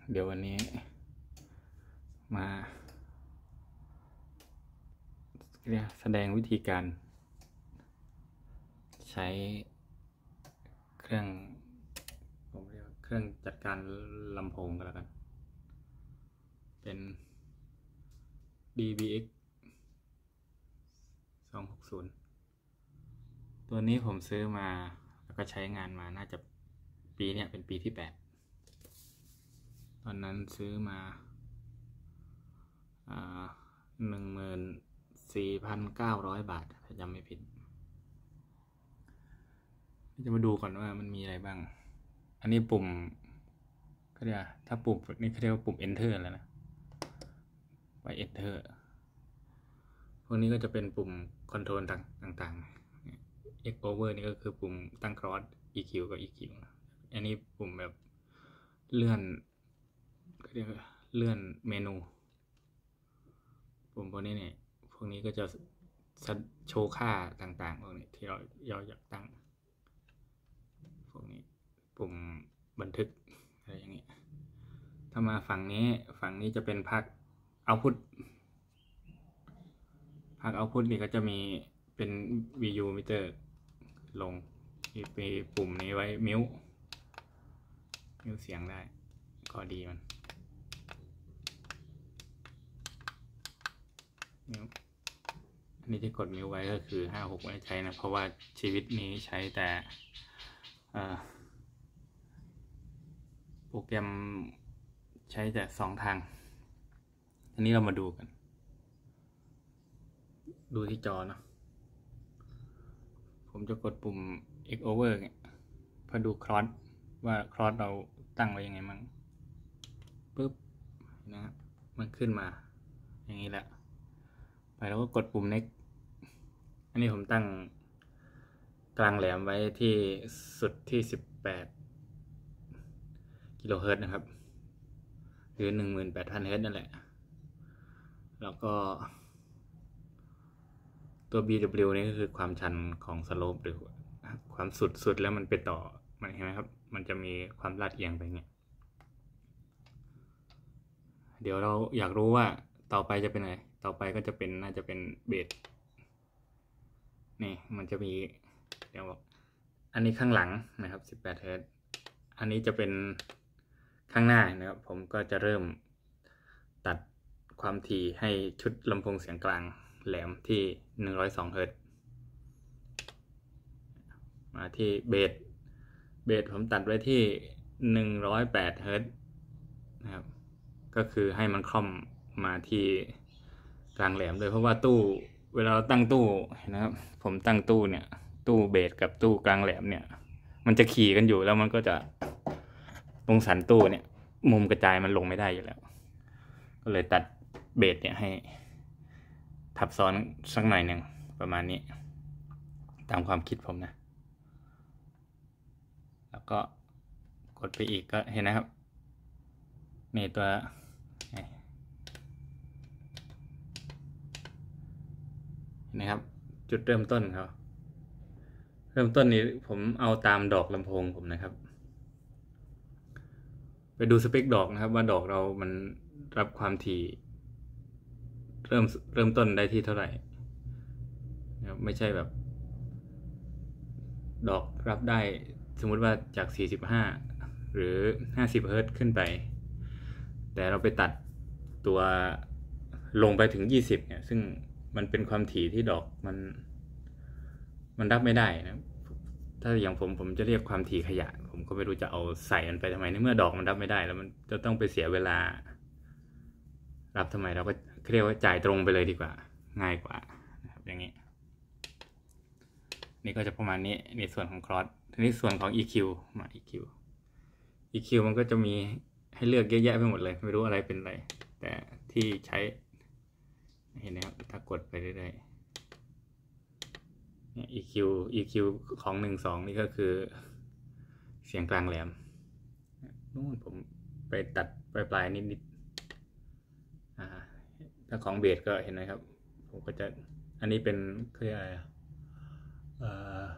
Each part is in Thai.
เดี๋ยววันนี้มาแสดงวิธีการใช้เครื่องผมเรียกว่าเครื่องจัดการลำโพงก็แล้วกันเป็น DBX 260ตัวนี้ผมซื้อมาแล้วก็ใช้งานมาน่าจะปีนี้เป็นปีที่8ตอนนั้นซื้อมา14,900 บาทถ้าจำไม่ผิดจะมาดูก่อนว่ามันมีอะไรบ้างอันนี้ปุ่มก็เรียกถ้าปุ่มนี่เขาเรียกว่าปุ่ม Enter แล้วนะไป Enter พวกนี้ก็จะเป็นปุ่มคอนโทรลต่างๆ X over นี่ก็คือปุ่มตั้ง cross EQ กับ EQ อันนี้ปุ่มแบบเลื่อนก็เรียกเลื่อนเมนูปุ่มพวกนี้เนี่ยพวกนี้ก็จะโชว์ค่าต่างๆพวกนี้ที่เราอยากตั้งพวกนี้ปุ่มบันทึกอะไรอย่างนี้ถ้ามาฝั่งนี้จะเป็นภาคเอาพุทนี่ก็จะมีเป็น VU meter ลงไปปุ่มนี้ไว้มิวเสียงได้ก็ดีมันมิวอันนี้ที่กดมิวไว้ก็คือ56ไม่ได้ใช้นะเพราะว่าชีวิตนี้ใช้แต่โปรแกรมใช้แต่2 ทางอันนี้เรามาดูกันดูที่จอเนาะผมจะกดปุ่ม X over เนี่ยเพื่อดูครอสว่าครอสเราตั้งไว้ยังไงมั่งปึ๊บนะครับมันขึ้นมาอย่างนี้แหละไปแล้วก็กดปุ่ม next อันนี้ผมตั้งกลางแหลมไว้ที่สุดที่18 กิโลเฮิรตซ์นะครับหรือ 18,000 เฮิรตซ์นั่นแหละแล้วก็ตัว BW นี่ก็คือความชันของสโลปหรือความสุดแล้วมันไปต่อมันเห็นไหมครับมันจะมีความลาดเอียงไปเงี้ยเดี๋ยวเราอยากรู้ว่าต่อไปจะเป็นอะไรต่อไปก็จะเป็นน่าจะเป็นเบสนี่มันจะมีเดี๋ยวบอกอันนี้ข้างหลังนะครับ18 เฮิรตซ์อันนี้จะเป็นข้างหน้านะครับผมก็จะเริ่มตัดความถี่ให้ชุดลำโพงเสียงกลางแหลมที่102 เฮิรตซ์มาที่เบสผมตัดไว้ที่108 เฮิรตซ์นะครับก็คือให้มันคล่อมมาที่กลางแหลมเลยเพราะว่าตู้เวลาเราตั้งตู้นะครับผมตั้งตู้เนี่ยตู้เบสกับตู้กลางแหลมเนี่ยมันจะขี่กันอยู่แล้วมันก็จะตรงสันตู้เนี่ยมุมกระจายมันลงไม่ได้อยู่แล้วก็เลยตัดเบสเนี่ยให้ทับซ้อนสักหน่อยหนึ่งประมาณนี้ตามความคิดผมนะแล้วก็กดไปอีกก็เห็นนะครับนี่ตัวนะครับจุดเริ่มต้นครับเริ่มต้นนี้ผมเอาตามดอกลำโพงผมนะครับไปดูสเปคดอกนะครับว่าดอกเรามันรับความถี่เริ่มต้นได้ที่เท่าไหร่นะครับไม่ใช่แบบดอกรับได้สมมุติว่าจาก45หรือ50 เฮิรตซ์ขึ้นไปแต่เราไปตัดตัวลงไปถึง20เนี่ยซึ่งมันเป็นความถี่ที่ดอกมันรับไม่ได้นะถ้าอย่างผมจะเรียกความถี่ขยะผมก็ไม่รู้จะเอาใส่มันไปทำไมในเมื่อดอกมันรับไม่ได้แล้วมันจะต้องไปเสียเวลารับทำไมเราก็เรียกว่าจ่ายตรงไปเลยดีกว่าง่ายกว่านะครับอย่างนี้นี่ก็จะประมาณนี้ในส่วนของครอสทีนี้ส่วนของ EQ มา EQ มันก็จะมีให้เลือกเยอะแยะไปหมดเลยไม่รู้อะไรเป็นอะไรแต่ที่ใช้เห็นไหมครับถ้ากดไปเรื่อยๆ EQ ของ12นี่ก็คือเสียงกลางแหลมนู่นผมไปตัดปลายนิดถ้าของเบสก็เห็นไหมครับผมก็จะอันนี้เป็นเรียกอะไร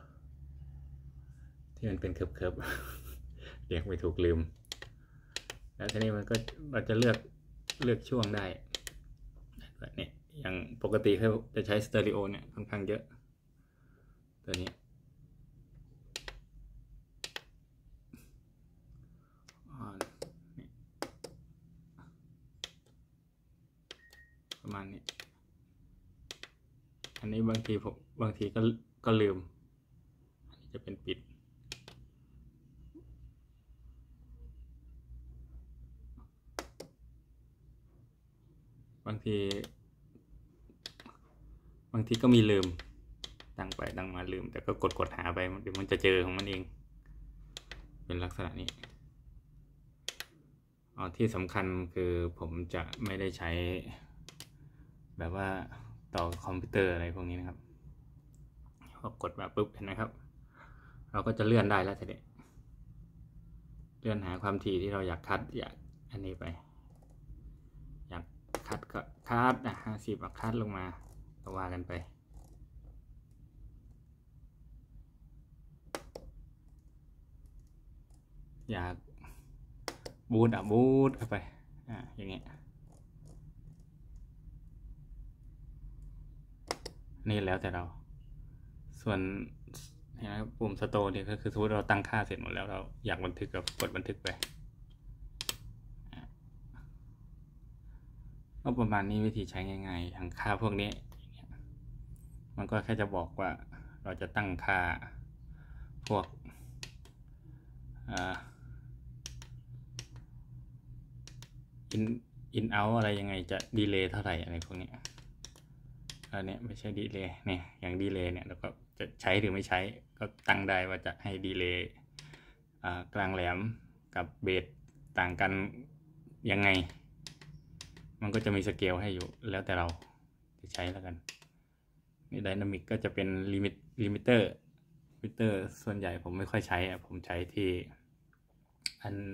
ที่มันเป็นเคิร์ฟเรียกไม่ถูกลืมแล้วทีนี้มันก็เราจะเลือกช่วงได้เนี่ยอย่างปกติเขาจะใช้สเตอริโอเนี่ยค่อนข้างเยอะตัวนี้ประมาณนี้อันนี้บางทีก็ลืมอันนี้จะเป็นปิดบางทีก็มีลืมตั้งไปตั้งมาลืมแต่ก็กดหาไปเดี๋ยวมันจะเจอของมันเองเป็นลักษณะนี้ที่สำคัญคือผมจะไม่ได้ใช้แบบว่าต่อคอมพิวเตอร์อะไรพวกนี้นะครับพอกดมาปุ๊บเห็นไหมครับเราก็จะเลื่อนได้แล้วทีนี้เลื่อนหาความถี่ที่เราอยากคัดอยากอันนี้ไปอยากคัดก็คัด50คัดลงมาก็ว่ากันไปอยากบูทเข้าไปอย่างเงี้ยนี่แล้วแต่เราส่วนปุ่มสโตร์เนี่ยก็คือสมมติเราตั้งค่าเสร็จหมดแล้วเราอยากบันทึกก็กดบันทึกไปก็ประมาณนี้วิธีใช้ง่ายๆอย่างค่าพวกนี้มันก็แค่จะบอกว่าเราจะตั้งค่าพวกอินเอาอะไรยังไงจะดีเลย์เท่าไหร่อะไรพวกนี้อันนี้ไม่ใช่ดีเลย์เนี่ยอย่างดีเลย์เนี่ยเราก็จะใช้หรือไม่ใช้ก็ตั้งได้ว่าจะให้ดีเลย์กลางแหลมกับเบสต่างกันยังไงมันก็จะมีสเกลให้อยู่แล้วแต่เราจะใช้แล้วกันนี่ไดนามิกก็จะเป็นลิมิเตอร์ส่วนใหญ่ผมไม่ค่อยใช้ผมใช้ที่อัน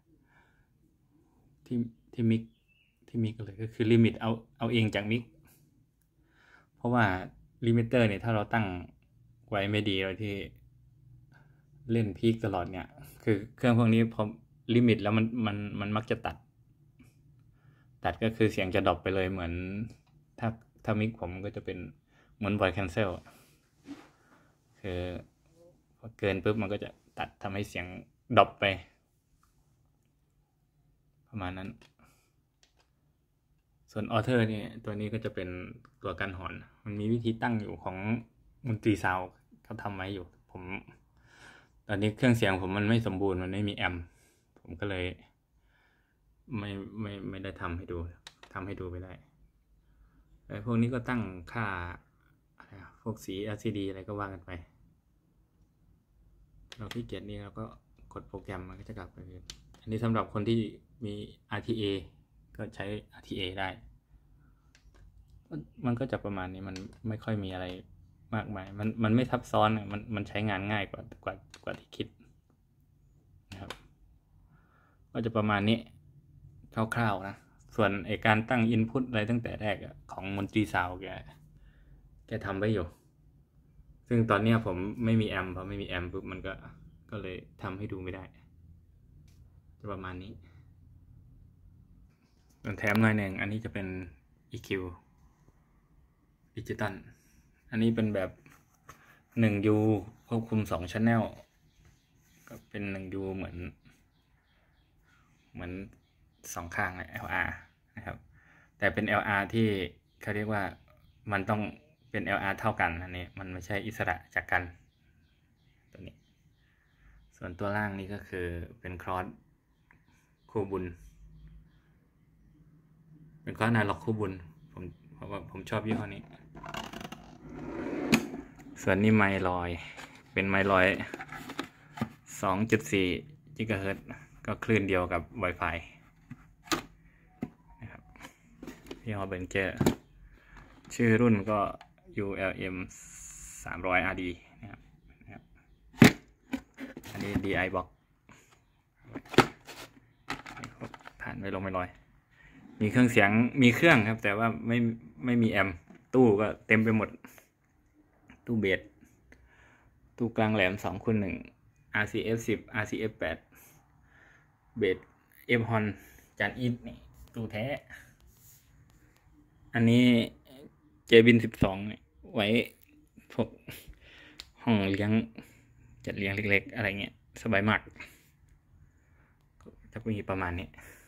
ที่มิกเลยก็คือลิมิตเอาเองจากมิกเพราะว่าลิมิเตอร์เนี่ยถ้าเราตั้งไว้ไม่ดีเลยที่เล่นพีคตลอดเนี่ยคือเครื่องพวกนี้พอลิมิตแล้วมันมักจะตัดก็คือเสียงจะดรอปไปเลยเหมือนถ้ามิกผมก็จะเป็นเหมือน voice cancel คือพอเกินปุ๊บมันก็จะตัดทำให้เสียงดรอปไปประมาณนั้นส่วนออเทอร์เนี่ยตัวนี้ก็จะเป็นตัวกันหอนมันมีวิธีตั้งอยู่ของมนตรีซาวเขาทำไว้อยู่ผมตอนนี้เครื่องเสียงผมมันไม่สมบูรณ์มันไม่มีแอมป์ผมก็เลยไม่ได้ทำให้ดูไม่ได้ไอ้พวกนี้ก็ตั้งค่าพวกสี LCD อะไรก็ว่ากันไปเราขี้เกียจนี่เราก็กดโปรแกรมมันก็จะกลับไปอันนี้สำหรับคนที่มี RTA ก็ใช้ RTA ได้มันก็จะประมาณนี้มันไม่ค่อยมีอะไรมากมายมันไม่ซับซ้อนมันใช้งานง่ายกว่าที่คิดนะครับก็จะประมาณนี้คร่าวๆนะส่วนการตั้ง input อะไรตั้งแต่แรกของมนตรีซาวแกทำไว้อยู่ซึ่งตอนนี้ผมไม่มีแอมป์พอไม่มีแอมป์ปุ๊บมันก็เลยทำให้ดูไม่ได้จะประมาณนี้ส่วนแถมหน่อยหนึ่งอันนี้จะเป็น EQ ดิจิตอลอันนี้เป็นแบบ 1U ควบคุม2 Channel ก็เป็น 1U เหมือน2 ข้าง LR นะครับแต่เป็น LR ที่เขาเรียกว่ามันต้องเป็น LR เท่ากันอันนี้มันไม่ใช่อิสระจากกันตัวนี้ส่วนตัวล่างนี้ก็คือเป็นครอสคู่บุญเป็นครอสนาล็อกคู่บุญเพราะว่าผมชอบยี่ห้อนี้ส่วนนี้ไมลอยเป็นไมลอย 2.4 GHz ก็คลื่นเดียวกับ Wi-Fi นะครับยี่ห้อเบนเจอร์ชื่อรุ่นก็ ULM 300 RD นะครับอันนี้ DI box ผ่านไม่ลงไม่ลอยมีเครื่องเสียงมีเครื่องครับแต่ว่าไม่มีแอมป์ตู้ก็เต็มไปหมดตู้เบสตู้กลางแหลม2x1 RCF 10 RCF 8เบสเอฟฮอนจานอีทนี่ตู้แท้อันนี้เจบิน12ไว้พวกห้องเลี้ยงจัดเลี้ยงเล็กๆอะไรเงี้ยสบายมากจะมีประมาณนี้